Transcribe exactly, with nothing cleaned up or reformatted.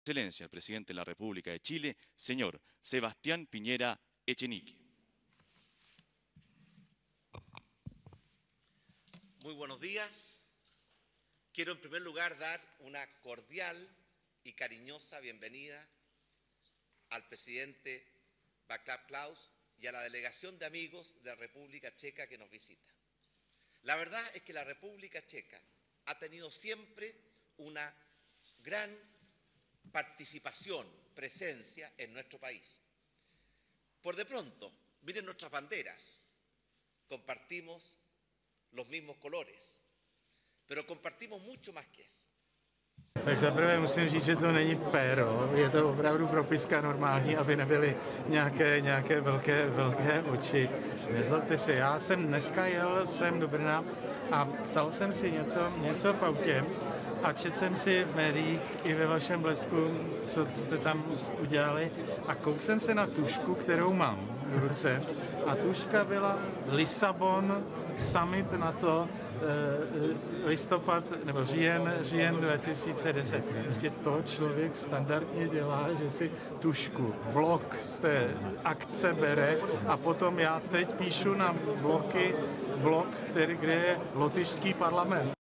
Excelencia, el presidente de la República de Chile, señor Sebastián Piñera Echenique. Muy buenos días. Quiero en primer lugar dar una cordial y cariñosa bienvenida al presidente Václav Klaus y a la delegación de amigos de la República Checa que nos visita. La verdad es que la República Checa ha tenido siempre una gran participación, presencia en nuestro país. Por de pronto, miren nuestras banderas, compartimos los mismos colores, pero compartimos mucho más que eso. Tak zaprvé musím říct, že to není péro, je to opravdu propiska normální, aby nebyly nějaké, nějaké velké, velké oči. Nezlobte se, já jsem dneska jel sem do Brna a psal jsem si něco, něco v autě a četl jsem si v médiích i ve vašem Blesku, co jste tam udělali, a koukl jsem se na tužku, kterou mám v ruce, a tužka byla Lisabon, summit NATO, listopad nebo říjen, říjen dva tisíce deset. Prostě to člověk standardně dělá, že si tužku, blok z té akce bere a potom já teď píšu na bloky blok, který, kde je lotyšský parlament.